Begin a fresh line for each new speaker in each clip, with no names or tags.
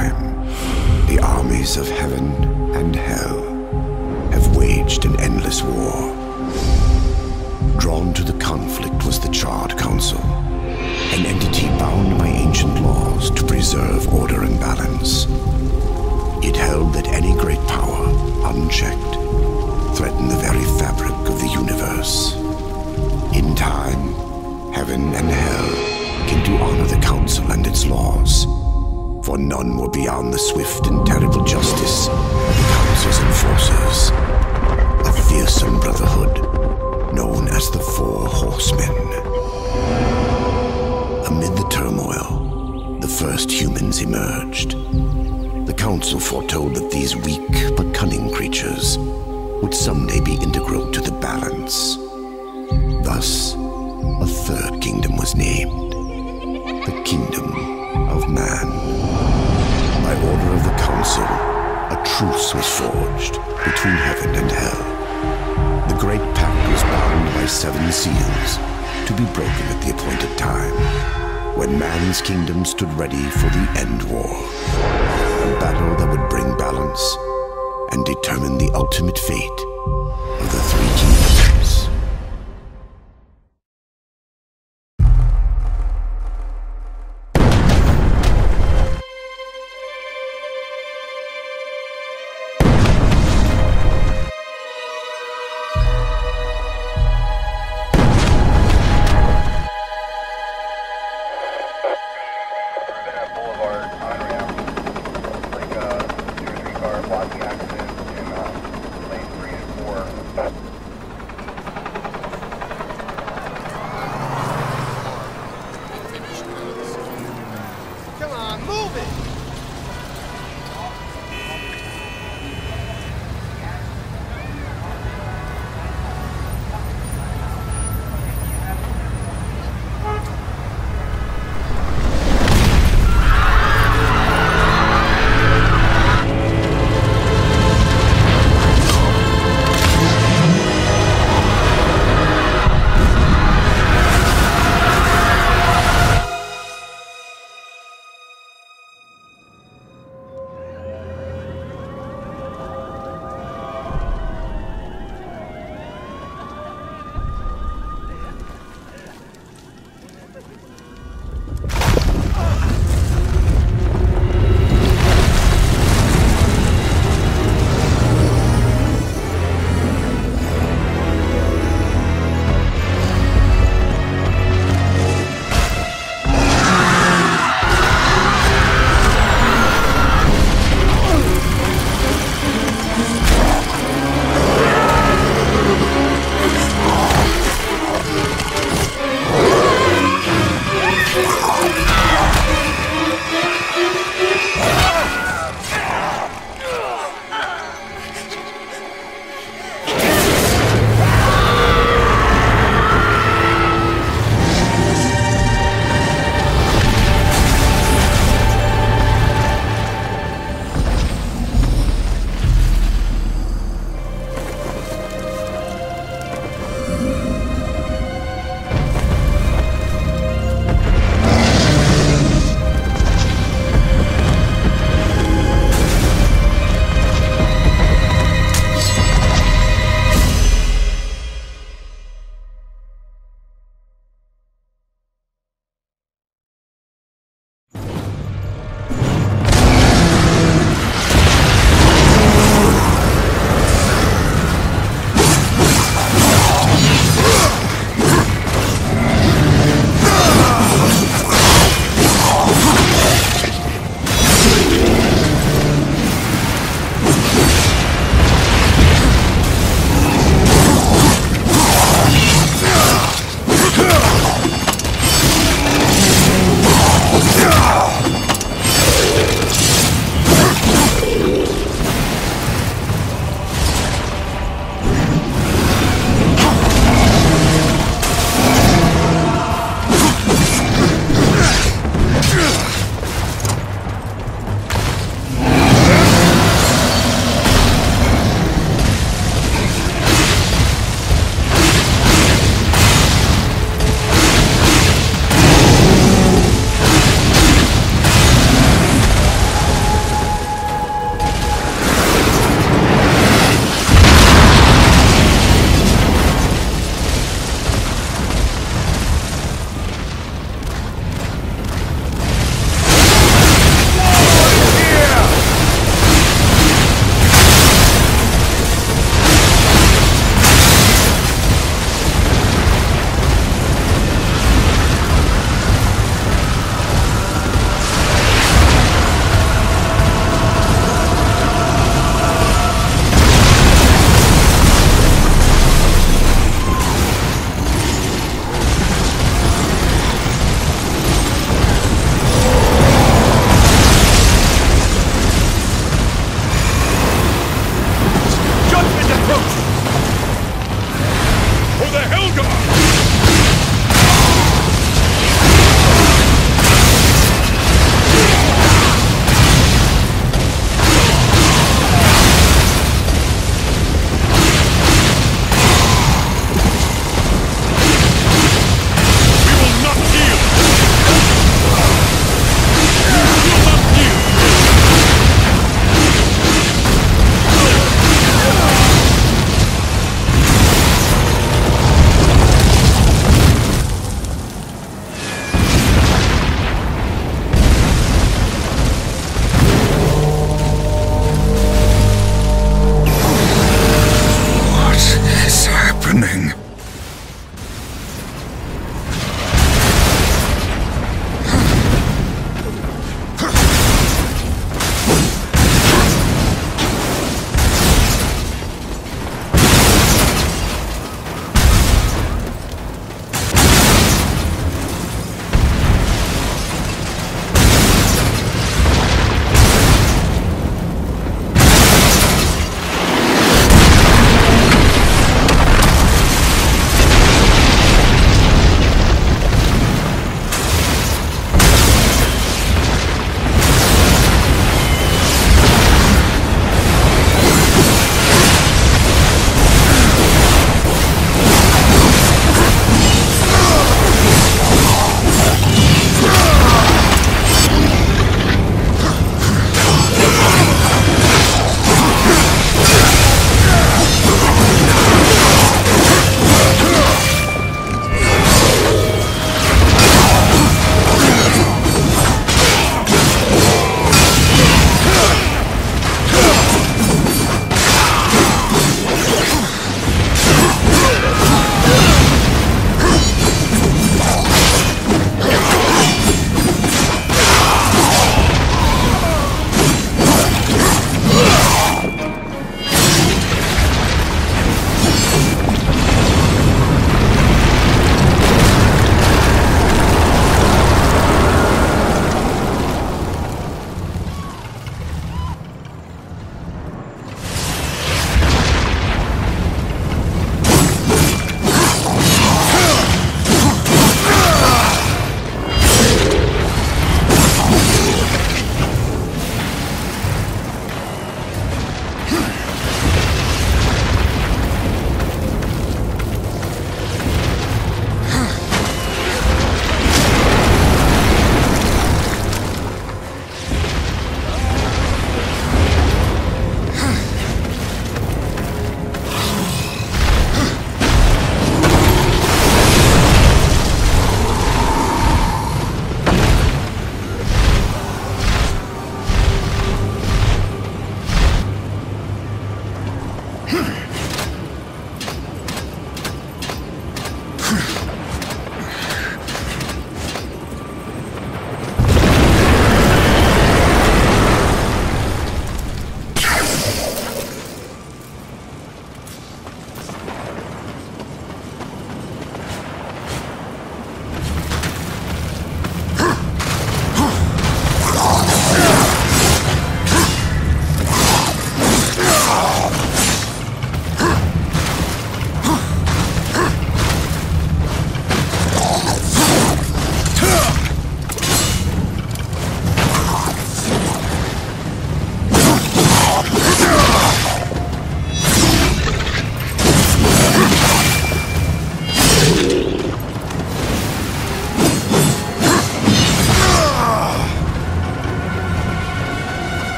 time, the armies of heaven and hell have waged an endless war. Drawn to the conflict was the Charred Council, an entity bound by ancient laws to preserve order and balance. It held that any great power, unchecked, threatened the very fabric of the universe. In time, heaven and hell came to honor the Council and its laws, for none were beyond the swift and terrible justice of the Council's enforcers, a fearsome brotherhood known as the Four Horsemen. Amid the turmoil, the first humans emerged. The Council foretold that these weak but cunning creatures would someday be integral to the balance. Thus, a third kingdom was named, the Kingdom of Man. By order of the Council, a truce was forged between heaven and hell. The Great Pact was bound by 7 seals to be broken at the appointed time, when man's kingdom stood ready for the end war, a battle that would bring balance and determine the ultimate fate of the 3 kingdoms.
Blocking accident in lane 3 and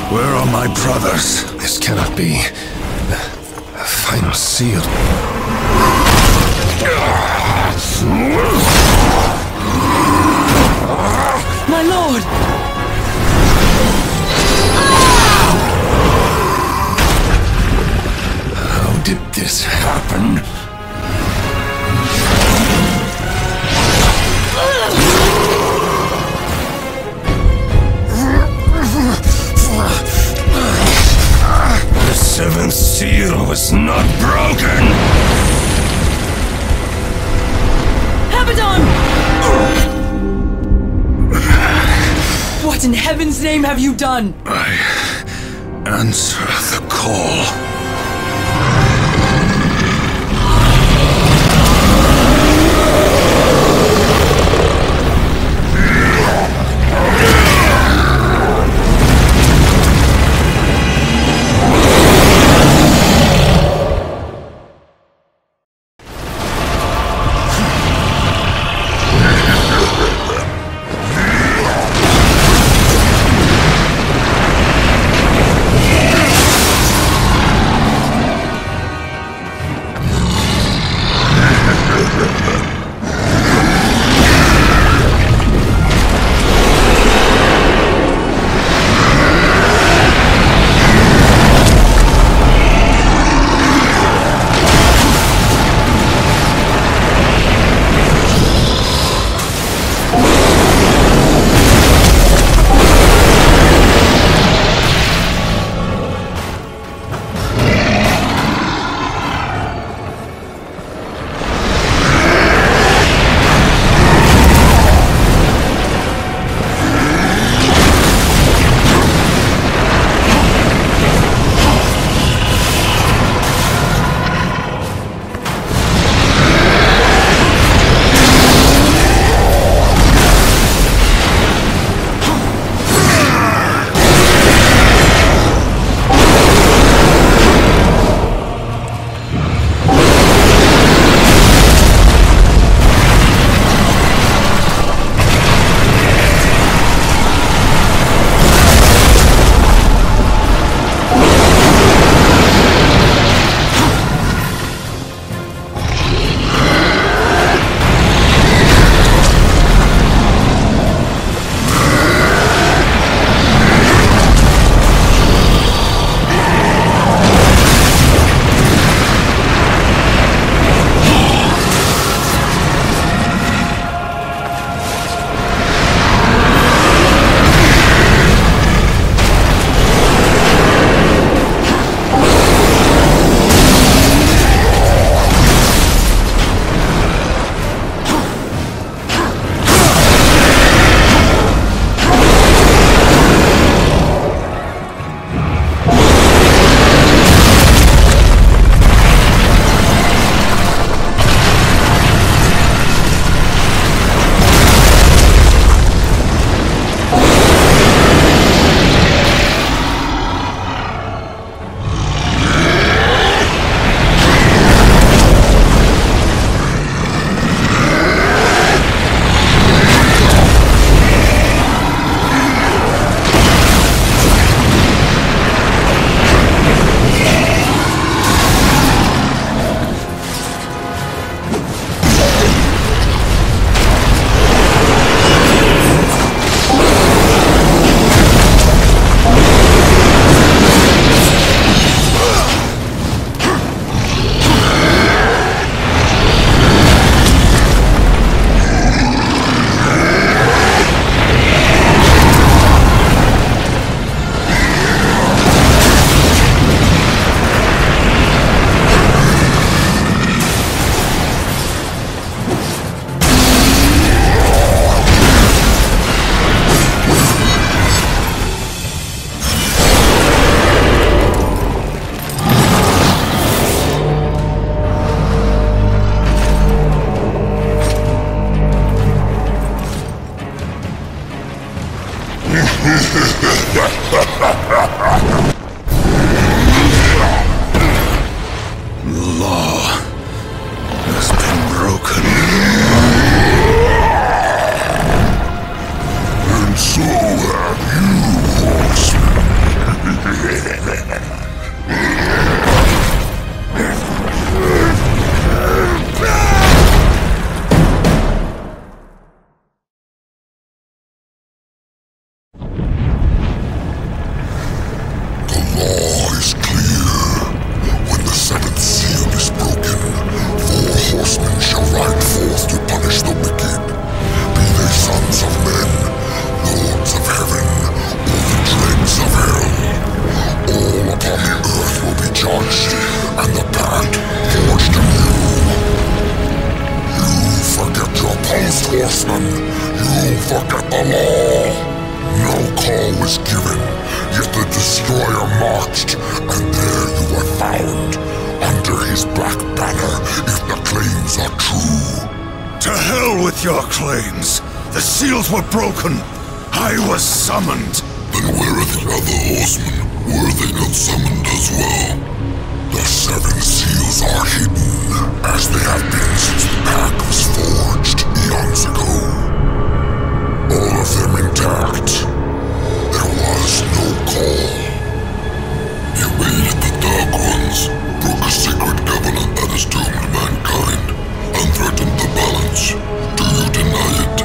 Where are my brothers? This cannot be. The final seal.
My lord!
How did this happen? The seventh seal was not broken!
Abaddon! What in heaven's name have you done?
I answer the call.
And so have you, Horseman. Horsemen shall ride forth to punish the wicked, be they sons of men, lords of heaven, or the dregs of hell. All upon the earth will be judged, and the pact forged anew. You forget your post, Horseman. You forget the law. No call was given, yet the Destroyer marched, and there you were found, under his black banner, if the claims are true.
To hell with your claims! The seals were broken! I was summoned!
Then where are the other horsemen? Were they not summoned as well? The 7 seals are hidden, as they have been since the pact was forged eons ago. All of them intact. There was no call. You aided the Dark Ones, broke a sacred covenant that has doomed mankind, and threatened the balance. Do you deny it?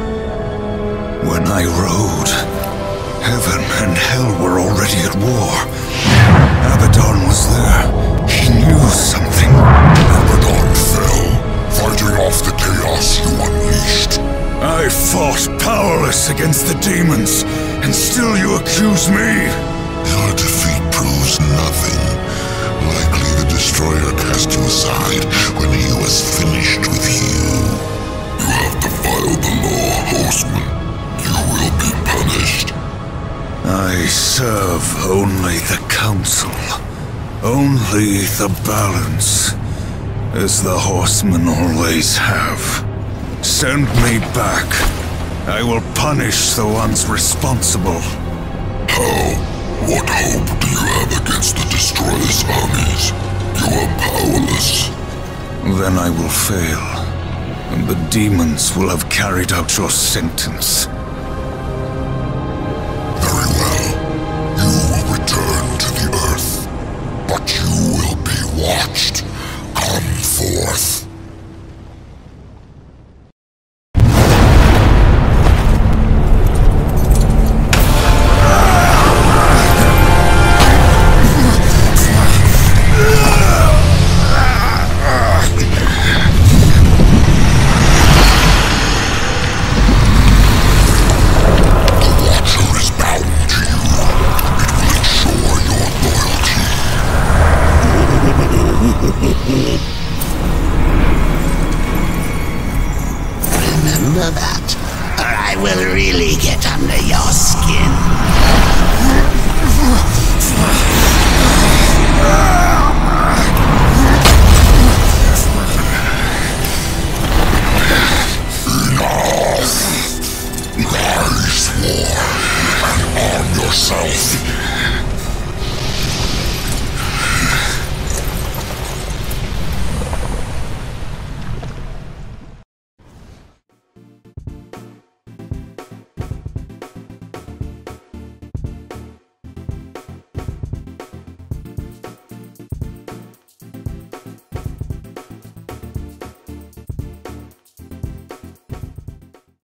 When I rode, heaven and hell were already at war. Abaddon was there. He knew something.
Abaddon fell, fighting off the chaos you unleashed.
I fought powerless against the demons, and still you accuse me?
Your defeat proves nothing. Likely the Destroyer cast you aside when he was finished with you. You have defiled the law, Horseman. You will be punished.
I serve only the Council. Only the balance. As the Horsemen always have. Send me back. I will punish the ones responsible.
How? What hope do you have against the Destroyer's armies? You are powerless.
Then I will fail, and the demons will have carried out your sentence.
Very well. You will return to the Earth, but you will be watched. Come forth.
Remember that, or I will really get under your skin.
Enough! Lie, swore, and arm yourself.